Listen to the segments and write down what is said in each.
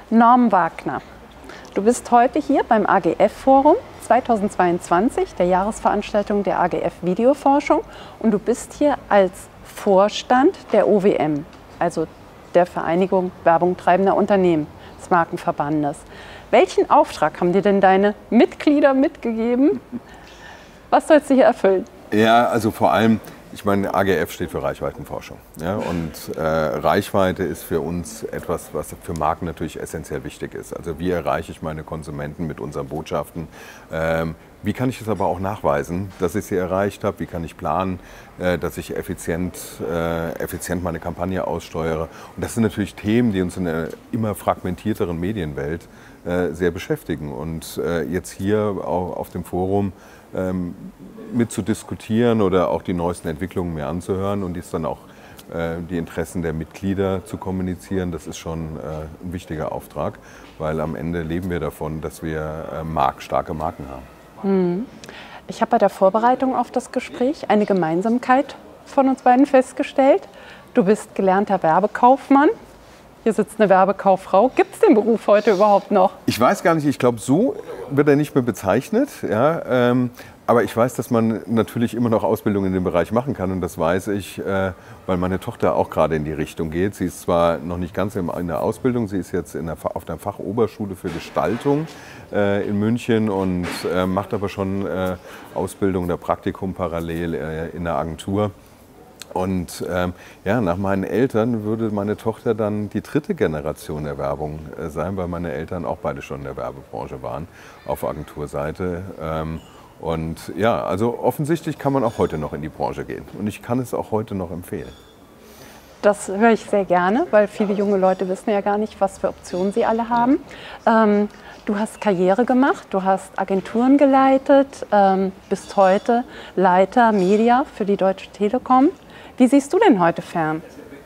Norm Wagner, du bist heute hier beim AGF-Forum 2022, der Jahresveranstaltung der AGF Videoforschung, und du bist hier als Vorstand der OWM, also der Vereinigung Werbung treibender Unternehmen des Markenverbandes. Welchen Auftrag haben dir denn deine Mitglieder mitgegeben? Was sollst du hier erfüllen? Ja, also vor allem, ich meine, AGF steht für Reichweitenforschung. Ja, und Reichweite ist für uns etwas, was für Marken natürlich essentiell wichtig ist. Also wie erreiche ich meine Konsumenten mit unseren Botschaften? Wie kann ich es aber auch nachweisen, dass ich sie erreicht habe? Wie kann ich planen, dass ich effizient meine Kampagne aussteuere? Und das sind natürlich Themen, die uns in einer immer fragmentierteren Medienwelt sehr beschäftigen. Und jetzt hier auf dem Forum mit zu diskutieren oder auch die neuesten Entwicklungen mir anzuhören und dies dann auch die Interessen der Mitglieder zu kommunizieren, das ist schon ein wichtiger Auftrag, weil am Ende leben wir davon, dass wir starke Marken haben. Ich habe bei der Vorbereitung auf das Gespräch eine Gemeinsamkeit von uns beiden festgestellt. Du bist gelernter Werbekaufmann. Hier sitzt eine Werbekauffrau. Gibt es den Beruf heute überhaupt noch? Ich weiß gar nicht, ich glaube, so wird er nicht mehr bezeichnet. Ja, aber ich weiß, dass man natürlich immer noch Ausbildung in dem Bereich machen kann. Und das weiß ich, weil meine Tochter auch gerade in die Richtung geht. Sie ist zwar noch nicht ganz in der Ausbildung, sie ist jetzt auf der Fachoberschule für Gestaltung in München und macht aber schon Ausbildung oder Praktikum parallel in der Agentur. Und ja, nach meinen Eltern würde meine Tochter dann die dritte Generation der Werbung sein, weil meine Eltern auch beide schon in der Werbebranche waren, auf Agenturseite. Und ja, also offensichtlich kann man auch heute noch in die Branche gehen. Und ich kann es auch heute noch empfehlen. Das höre ich sehr gerne, weil viele junge Leute wissen ja gar nicht, was für Optionen sie alle haben. Du hast Karriere gemacht, du hast Agenturen geleitet, bist heute Leiter Media für die Deutsche Telekom. Wie siehst du denn heute fern?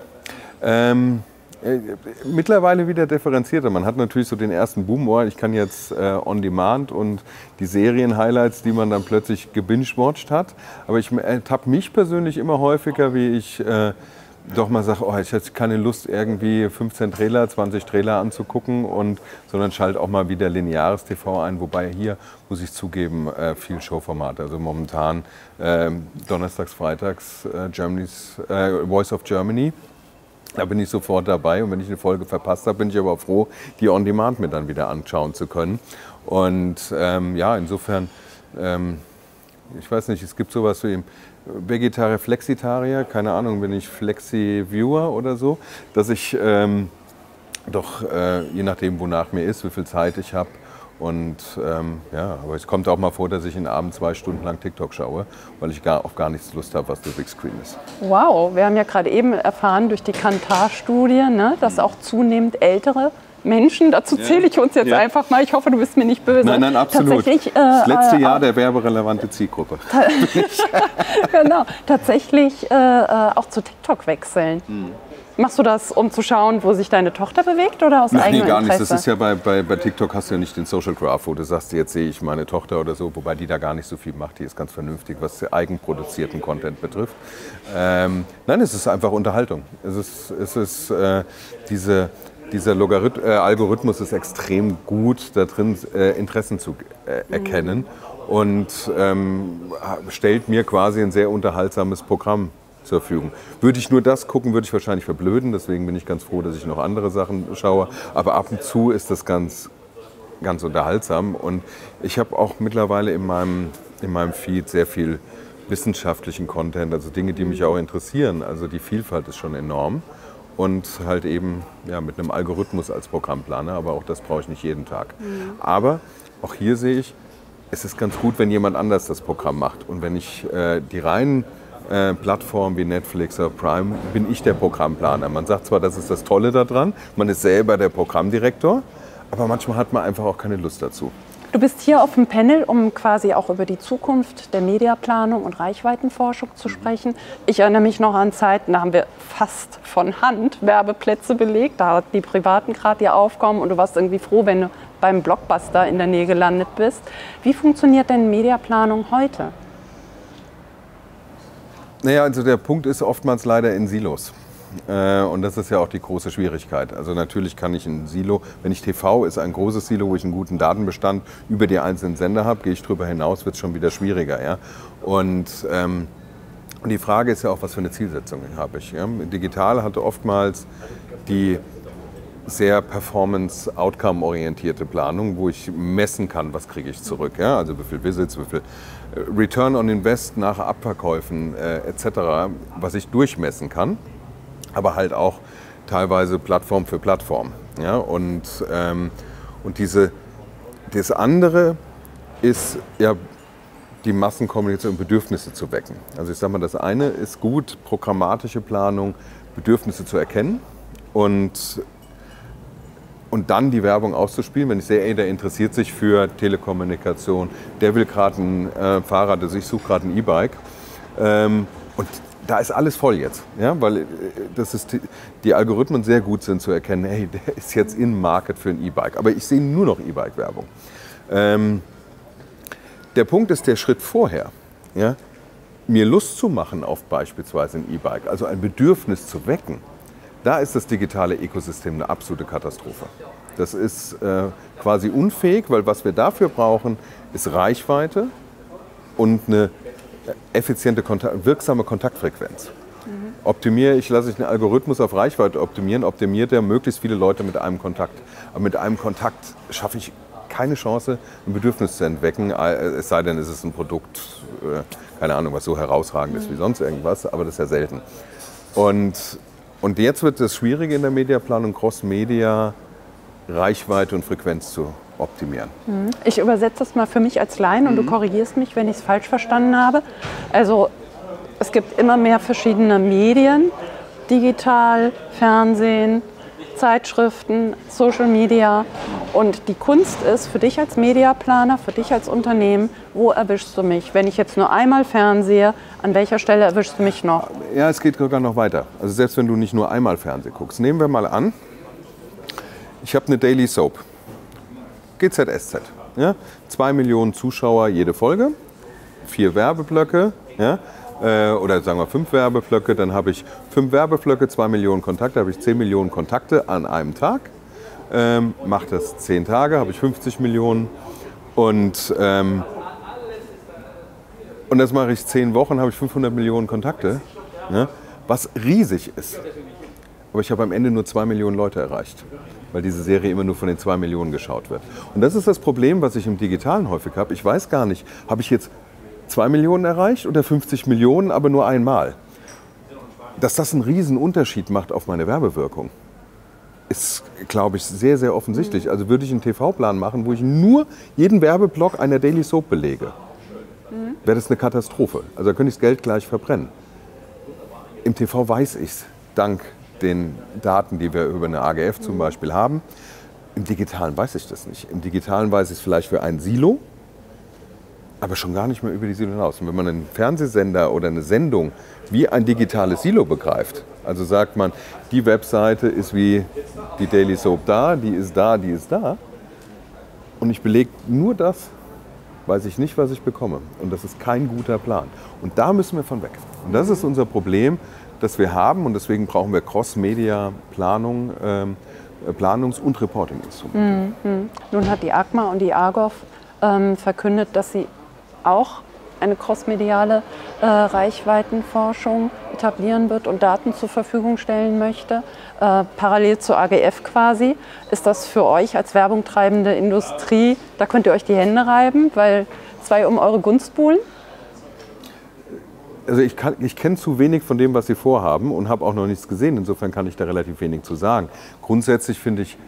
Mittlerweile wieder differenzierter. Man hat natürlich so den ersten Boom, ich kann jetzt on demand und die Serien-Highlights, die man dann plötzlich gebingewatcht hat. Aber ich ertappe mich persönlich immer häufiger, wie ich doch mal sage, ich hätte keine Lust, irgendwie 15 Trailer, 20 Trailer anzugucken, sondern schalte auch mal wieder lineares TV ein. Wobei hier, muss ich zugeben, viel Showformat. Also momentan donnerstags, freitags Voice of Germany. Da bin ich sofort dabei und wenn ich eine Folge verpasst habe, bin ich aber froh, die On Demand mir dann wieder anschauen zu können. Und ja, insofern, ich weiß nicht, es gibt sowas wie Vegetarier, Flexitarier, keine Ahnung, bin ich Flexi-Viewer oder so, dass ich doch, je nachdem, wonach mir ist, wie viel Zeit ich habe. Und ja, aber es kommt auch mal vor, dass ich in Abend 2 Stunden lang TikTok schaue, weil ich auf gar nichts Lust habe, was der Big Screen ist. Wow, wir haben ja gerade eben erfahren durch die Kantar-Studie, ne, dass auch zunehmend ältere Menschen, dazu zähle ich uns jetzt einfach mal, ich hoffe, du bist mir nicht böse. Nein, absolut. Das letzte Jahr der werberelevante Zielgruppe. Genau, tatsächlich auch zu TikTok wechseln. Machst du das, um zu schauen, wo sich deine Tochter bewegt oder aus eigenem Interesse? Nee, gar nicht. Das ist ja bei TikTok hast du ja nicht den Social Graph, wo du sagst, jetzt sehe ich meine Tochter oder so, wobei die da gar nicht so viel macht. Die ist ganz vernünftig, was eigenproduzierten Content betrifft. Nein, es ist einfach Unterhaltung. Dieser Algorithmus ist extrem gut da drin, Interessen zu erkennen und stellt mir quasi ein sehr unterhaltsames Programm zur Verfügung. Würde ich nur das gucken, würde ich wahrscheinlich verblöden. Deswegen bin ich ganz froh, dass ich noch andere Sachen schaue. Aber ab und zu ist das ganz unterhaltsam. Und ich habe auch mittlerweile in meinem Feed sehr viel wissenschaftlichen Content, also Dinge, die mich auch interessieren. Also die Vielfalt ist schon enorm. Und halt eben ja, mit einem Algorithmus als Programmplaner, aber auch das brauche ich nicht jeden Tag. Aber auch hier sehe ich, es ist ganz gut, wenn jemand anders das Programm macht. Und wenn ich die reinen Plattformen wie Netflix oder Prime, bin ich der Programmplaner. Man sagt zwar, das ist das Tolle daran, man ist selber der Programmdirektor, aber manchmal hat man einfach auch keine Lust dazu. Du bist hier auf dem Panel, um quasi auch über die Zukunft der Mediaplanung und Reichweitenforschung zu sprechen. Ich erinnere mich noch an Zeiten, da haben wir fast von Hand Werbeplätze belegt. Da hat die Privaten gerade ihr Aufkommen und du warst irgendwie froh, wenn du beim Blockbuster in der Nähe gelandet bist. Wie funktioniert denn Mediaplanung heute? Naja, also der Punkt ist oftmals leider in Silos. Und das ist ja auch die große Schwierigkeit. Also natürlich kann ich ein Silo, wenn ich TV ist ein großes Silo, wo ich einen guten Datenbestand über die einzelnen Sender habe, gehe ich drüber hinaus, wird es schon wieder schwieriger. Ja? Und die Frage ist ja auch, was für eine Zielsetzung habe ich. Ja? Digital hatte oftmals die sehr performance-outcome-orientierte Planung, wo ich messen kann, was kriege ich zurück. Ja? Also wie viel Visits, wie viel Return on Invest nach Abverkäufen etc., was ich durchmessen kann, aber halt auch teilweise Plattform für Plattform. Ja? Und das andere ist ja die Massenkommunikation und Bedürfnisse zu wecken. Also ich sage mal, das eine ist gut, programmatische Planung, Bedürfnisse zu erkennen und dann die Werbung auszuspielen, wenn ich sehe, ey, der interessiert sich für Telekommunikation, der will gerade ein Fahrrad, also ich suche gerade ein E-Bike. Und da ist alles voll jetzt, ja, weil die Algorithmen sehr gut sind zu erkennen, hey, der ist jetzt in Market für ein E-Bike. Aber ich sehe nur noch E-Bike-Werbung. Der Punkt ist der Schritt vorher, ja, mir Lust zu machen auf beispielsweise ein E-Bike, also ein Bedürfnis zu wecken. Da ist das digitale Ökosystem eine absolute Katastrophe. Das ist quasi unfähig, weil was wir dafür brauchen, ist Reichweite und eine effiziente, wirksame Kontaktfrequenz. Lasse ich einen Algorithmus auf Reichweite optimiert er möglichst viele Leute mit einem Kontakt. Aber mit einem Kontakt schaffe ich keine Chance, ein Bedürfnis zu entwecken, es sei denn, es ist ein Produkt, keine Ahnung, was so herausragend ist wie sonst irgendwas, aber das ist ja selten. Und jetzt wird es schwierig in der Mediaplanung, Cross-Media, Reichweite und Frequenz zu optimieren. Ich übersetze das mal für mich als Laien und du korrigierst mich, wenn ich es falsch verstanden habe. Also es gibt immer mehr verschiedene Medien, digital, Fernsehen, Zeitschriften, Social Media. Und die Kunst ist für dich als Mediaplaner, für dich als Unternehmen, wo erwischst du mich? Wenn ich jetzt nur einmal fernsehe, an welcher Stelle erwischst du mich noch? Ja, es geht sogar noch weiter. Also selbst wenn du nicht nur einmal Fernsehen guckst. Nehmen wir mal an, ich habe eine Daily Soap, GZSZ. Ja? 2 Millionen Zuschauer jede Folge, 4 Werbeblöcke, ja? Oder sagen wir 5 Werbeblöcke, dann habe ich 5 Werbeblöcke, 2 Millionen Kontakte, habe ich 10 Millionen Kontakte an einem Tag. Mache das 10 Tage, habe ich 50 Millionen und das mache ich 10 Wochen, habe ich 500 Millionen Kontakte, ne? Was riesig ist. Aber ich habe am Ende nur 2 Millionen Leute erreicht, weil diese Serie immer nur von den 2 Millionen geschaut wird. Und das ist das Problem, was ich im Digitalen häufig habe. Ich weiß gar nicht, habe ich jetzt 2 Millionen erreicht oder 50 Millionen, aber nur einmal. Dass das einen riesen Unterschied macht auf meine Werbewirkung, ist, glaube ich, sehr, sehr offensichtlich. Also würde ich einen TV-Plan machen, wo ich nur jeden Werbeblock einer Daily Soap belege, wäre das eine Katastrophe. Also da könnte ich das Geld gleich verbrennen. Im TV weiß ich es, dank den Daten, die wir über eine AGF zum Beispiel haben. Im Digitalen weiß ich das nicht. Im Digitalen weiß ich es vielleicht für ein Silo, aber schon gar nicht mehr über die Silo hinaus. Und wenn man einen Fernsehsender oder eine Sendung wie ein digitales Silo begreift, also sagt man, die Webseite ist wie die Daily Soap da, die ist da, die ist da, und ich belege nur das, weiß ich nicht, was ich bekomme. Und das ist kein guter Plan. Und da müssen wir von weg. Und das ist unser Problem, das wir haben. Und deswegen brauchen wir Cross-Media-Planung, Planungs- und Reporting-Instrumente. Nun hat die AGMA und die AGOV verkündet, dass sie auch eine crossmediale Reichweitenforschung etablieren wird und Daten zur Verfügung stellen möchte, parallel zur AGF quasi. Ist das für euch als Werbung treibende Industrie, da könnt ihr euch die Hände reiben, weil 2 um eure Gunst buhlen? Also ich kenne zu wenig von dem, was sie vorhaben und habe auch noch nichts gesehen. Insofern kann ich da relativ wenig zu sagen. Grundsätzlich finde ich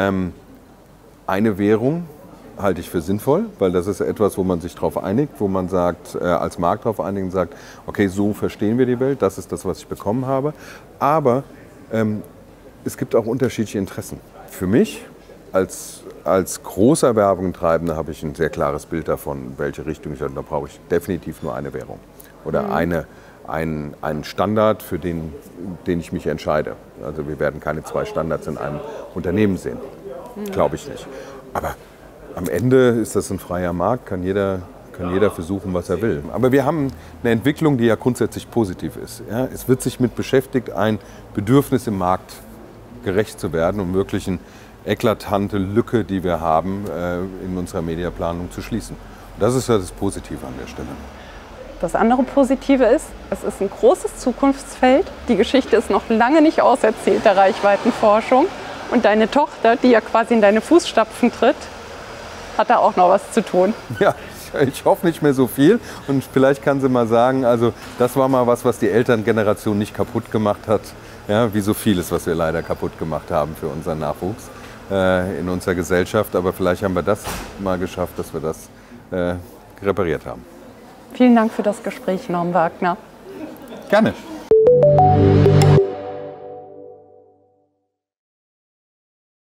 eine Währung halte ich für sinnvoll, weil das ist etwas, wo man sich darauf einigt, wo man sagt, als Markt darauf einigt und sagt, okay, so verstehen wir die Welt, das ist das, was ich bekommen habe. Aber es gibt auch unterschiedliche Interessen. Für mich als großer Werbungtreibender habe ich ein sehr klares Bild davon, welche Richtung ich habe. Da brauche ich definitiv nur eine Währung oder einen Standard, für den ich mich entscheide. Also wir werden keine 2 Standards in einem Unternehmen sehen. Glaube ich nicht. Aber am Ende ist das ein freier Markt, kann jeder kann jeder versuchen, was er will. Aber wir haben eine Entwicklung, die ja grundsätzlich positiv ist. Ja? Es wird sich mit beschäftigt, ein Bedürfnis im Markt gerecht zu werden, um wirklich eine eklatante Lücke, die wir haben, in unserer Mediaplanung zu schließen. Und das ist ja das Positive an der Stelle. Das andere Positive ist, es ist ein großes Zukunftsfeld. Die Geschichte ist noch lange nicht auserzählt, der Reichweitenforschung. Und deine Tochter, die ja quasi in deine Fußstapfen tritt, hat da auch noch was zu tun. Ja, ich hoffe nicht mehr so viel. Und vielleicht kann sie mal sagen, also das war mal was die Elterngeneration nicht kaputt gemacht hat. Ja, wie so vieles, was wir leider kaputt gemacht haben für unseren Nachwuchs in unserer Gesellschaft. Aber vielleicht haben wir das mal geschafft, dass wir das repariert haben. Vielen Dank für das Gespräch, Norm Wagner. Gerne.